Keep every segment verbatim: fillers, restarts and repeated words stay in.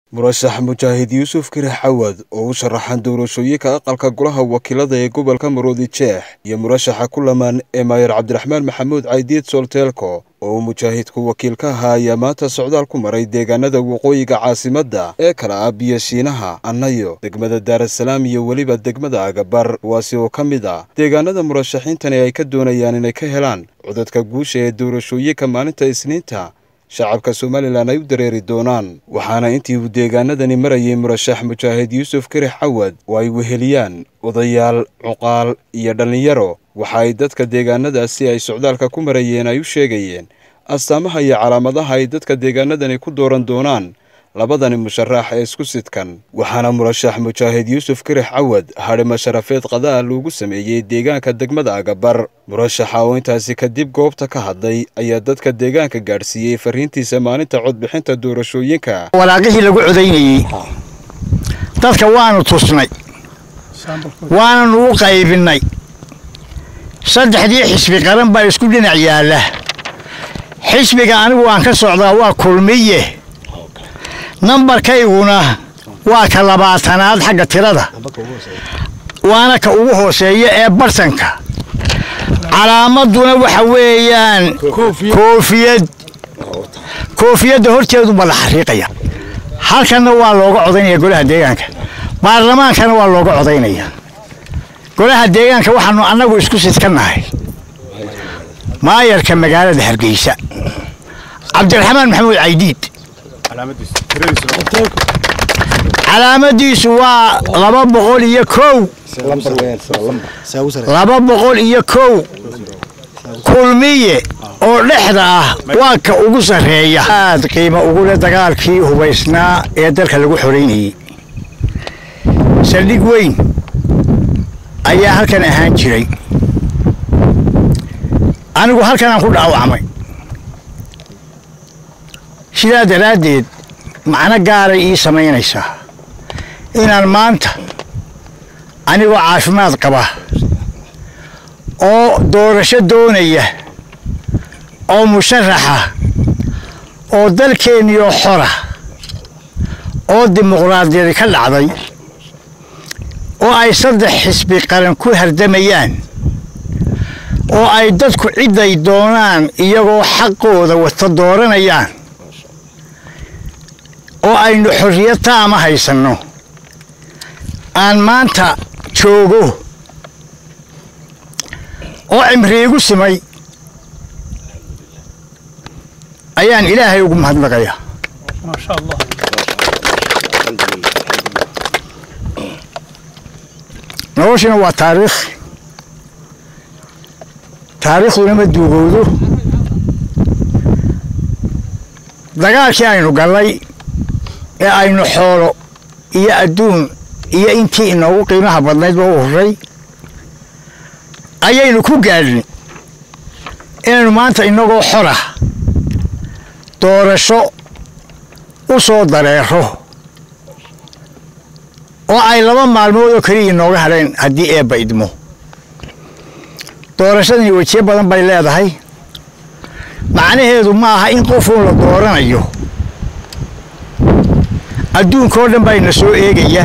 murashax mujaahid yuusuf kirax cawad oo u sharaxan doorashooyinka aqalka golaha wakiilada ee gobolka Maroodi Jeex iyo murashaxa kulamaan ee Maayir Cabdiraxmaan Maxamuud Caydiid Solteelko oo mujaahidku wakiil ka ahaa maanta socdaal ku maray deegaanada waqooyiga caasimadda ee kala ah Biyashiinaha Annayo degmada Daarasalaam iyo waliba degmada Agabar kuwaasi oo ka mid ah deegaanada murashaxiintani ay ka doonayaan inay ka helaan codadka guusha ee doorashooyinka maalinta Isniinta shacabka Somaliland ay u dareeri doonaan waxaana intii uu deegaanadani marayay murashax mujaahid yuusuf kirax cawad oo ay weheliyaan odayaal cuqaal iyo dhalinyaro waxa ay dadka deegaanadaasi ay socdaalka ku marayeen ay u sheegayeen astaamaha iyo calaamadaha ay dadka deegaanadani ku dooran doonaan labadani musharax ee isku sidkan waxaana murashax mujaahid yuusuf kirax cawad hadhima sharafeed qadaa loogu sameeyay deegaanka degmada Agabar murashaxa oo intaasi kadib goobta ka hadlay ayaa dadka deegaanka gaarsiiyay fariintiisa maalinta codbixinta doorashooyinka walaaqihii lagu codeynayay dadka waanu tusnay waanu u qaybinay saddexdii xisbi qaran baa isku dhinac yaala xisbiga anigu waan ka socdaa waa kulmiye nambarkayguna waa ka labaatanaad xagga tirada waana ka ugu hooseeya ee bartanka calaamaduna waxa weeyaan koofiyad koofiyadda horteedu baa la xariiqaya halkanna waa looga codaynaya golaha deegaanka baarlamaankana waa looga codaynaya golaha deegaanka waxaanu annagu isku sidkanahay maayarka magaalada Hargeysa Cabdiraxmaan Maxamuud Caydiid calaamadiisu waa laba boqol iyo kow laba boqol iyo kow kulmiye oo dhexda ah waa ka ugu sareeya aad qiimo ugu leh dagaalkii hubaysnaa ee dalka lagu xoreynayay saldhig weyn ayaa halkan ahaan jiray anigu halkan aan ku dhaawacmay sidaa daraadeed macna gaaray ii samaynaysaa inaan maanta anigoo caafimaad qaba oo doorasho doonaya oo musharaxa oo dalkeenniyoo xora oo dimuqraadiyad ka dhacday oo ay saddex xisbi qaran ku hardamayaan oo ay dadku ciday doonaan iyagoo xaqooda wata dooranayaan oo aynu xorriyad taama haysanno aan maanta joogo oo cimriigu simay ayaan ilaahay ugu mahadnaqaya maasha Allah noloshana waa taariikh taariikhduna ma duugowdo dagaalkii aynu gallay ee aynu xoolo iyo adduun iyo intii inoogu qiimaha badnayd baa u horay ayaynu ku gaadhin inaynu maanta inagoo xora doorasho u soo dareero oo ay laba maalmood oo kaliya inooga hadheen haddii eebba idmo doorashadani wejiyo badan bay leedahay macnaheedu ma aha in qofuun la dooranayo adduunkoo dhan bayna soo eegaya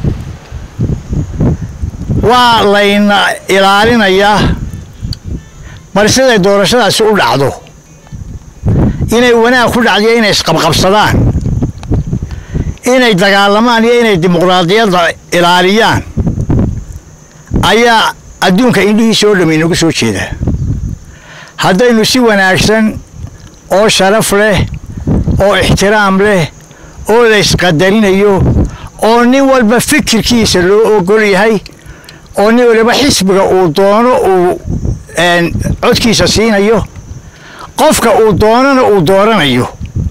waa layna ilaalinayaa bal siday doorashadaasi u dhacdo inay wanaag ku dhacdo inay isqabqabsadaan inay dagaalamaan iyo inay dimuqraadiyadda ilaaliyaan ayaa adduunka indhihiisa oo dhammi inagu soo jeeda haddaynu si wanaagsan oo sharaf leh oo ixtiraam leh oo la isqadarinayo oo nin walba fikirkiisa loo ogol yahay oo nin walba xisbiga uu doono uu codkiisa siinayo qofka uu doonana uu dooranayo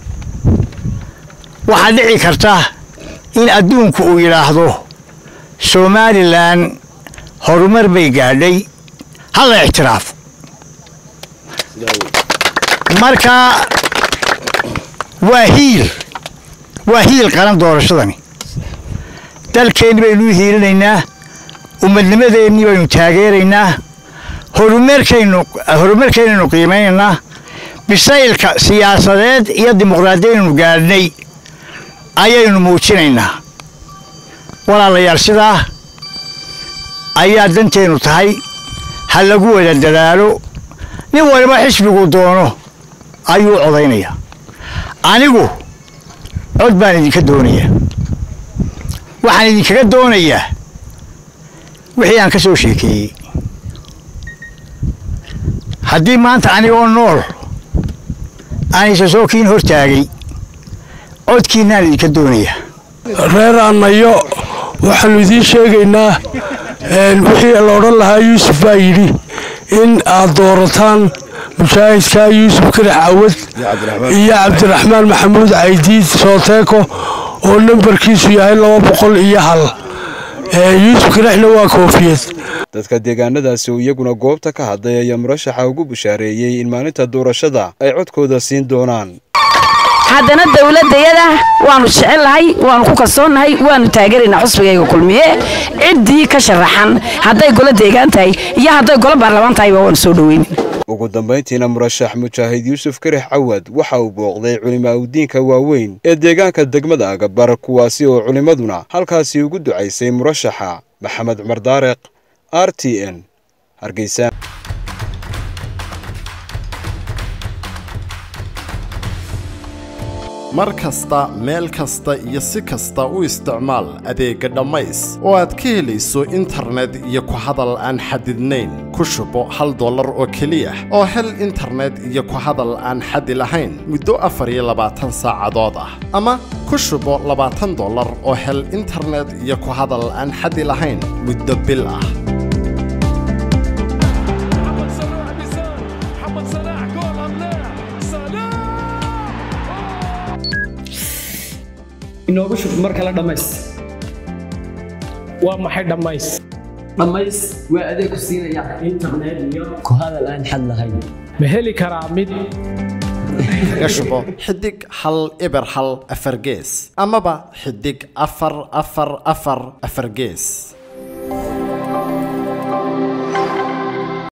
waxaa dhici karta in adduunku uu yidhaahdo Somaliland horumar bay gaadhay hala ixtiraaf marka waa hiil waa hiil qaran doorashadani dalkeenni baynu hiilinaynaa ummadnimadeenni baynu taageeraynaa horumarkaynu horumarkaynu qiimaynaynaa bisaylka siyaasadeed iyo dimuqraadiyadda gaadhnay ayaynu muujinaynaa walaalayaal sidaa ayaa danteenu tahay ha lagu wada dadaalo nin waliba xisbigu doono ayuu codaynaya anigu cod baan idinka doonayaa waxaan idinkaga doonayaa wixii aan ka soo sheekeeyey haddii maanta anigoo nool aan isa soo kiin hortaagay codkiinaan idinka doonayaa reer annayo waxaanu idiin sheegaynaa wixii la odhan lahaa yuusuf baa yidhi in aad doorataan mujaahidka yuusuf karax cawad iyo cabdiraxmaan maxamuud caydiid sooteeko oo nambarkiisu yahay laba boqol iyo hal yuusuf karaxna waa koofiyad dadka deegaanadaasi oo iyaguna goobta ka hadlay ayaa murashaxa ugu bushaareeyey in maalinta doorashada ay codkooda siin doonaan haddana dawladayada waanu jecelahay waanu ku kalsoonahay waanu taageeraynaa xusbigayga kulmiye ciddii ka sharaxan hadday golo deegaan tahay iyo hadday golo baarlamaan tahay waanu soo dhaweyn ugu dambayntiina murashax mujaahid yuusuf karax cawad waxa uu booqday culimaa udiinka waaweyn ee deegaanka degmada Agabar kuwaasi oo culimaduna halkaasi ugu ducaysay murashaxa maxamed cumar daareq R T N Hargeysa markasta meel kasta iyo si kasta u isticmaal adeega dhamays oo aad ka helayso internet iyo ku hadal aan xadidnayn ku shubo hal dollar oo kaliya oo hel internet iyo ku hadal aan xaddi lahayn muddo afar iyo labaatan saacadood ah ama ku shubo labaatan dollar oo hel internet iyo ku hadal aan xaddi lahayn muddo bil ah inoogu shub marka la dhamays waa maxay dhamays dhamays waa adeeg ku siinaya internet iyo ku hadal aan xad lahayn ma heli karaa mid kaga shubo xidig hal eber hal afar gees amaba xidig afar afar afar afar gees